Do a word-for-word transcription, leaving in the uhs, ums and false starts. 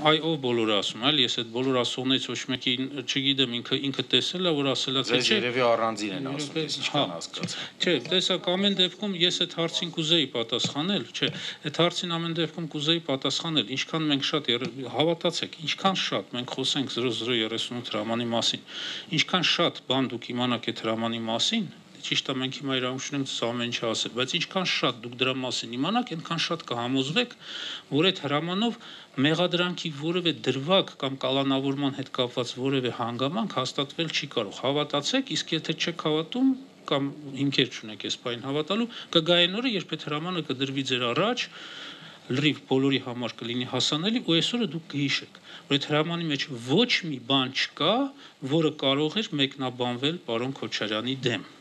Այ ով բոլորը ասում, այլ ես այդ բոլոր ասողներից ոչ մեկին չգիտեմ, ինքը ինքը տեսել է, որ ասել է, թե չէ։ Ձեզ երևի առանձին են ասում, ես ինչքան հասկացա։ Չէ, տեսակ ամեն դեպքում ես այդ հարցին կուզեի պատասխանել, չէ, այդ հարցին ամեն դեպքում կուզեի պատասխանել, ինչքան մենք շատ հավատացեք, ինչքան շատ մենք խոսենք զրո զրո երեսունութ հրամանի մասին, ինչքան շատ բան դուք իմանաք այդ հրամանի մասին, ճիշտ է մենք հիմա իրավունք ունենք ամեն ինչ ասել, բայց ինչքան շատ դուք դրա մասին իմանաք, այնքան շատ կհամոզվեք, որ այդ հրամանով մեղադրանքի որևէ դրվագ կամ կալանավորման հետ կապված որևէ հանգամանք հաստատվել չի կարող։ Հավատացեք, իսկ եթե չեք հավատում կամ հիմքեր չունեք այս բանին հավատալու, կգա այն օրը, երբ այդ հրամանը կդրվի ձեր առաջ, լրիվ բոլորի համար կլինի հասանելի, ու այսօրը դուք կհիշեք, որ այդ հրամանի մեջ ոչ մի բան չկա, որը կարող էր մեկնաբանվել պարոն Քոչարյանի դեմ։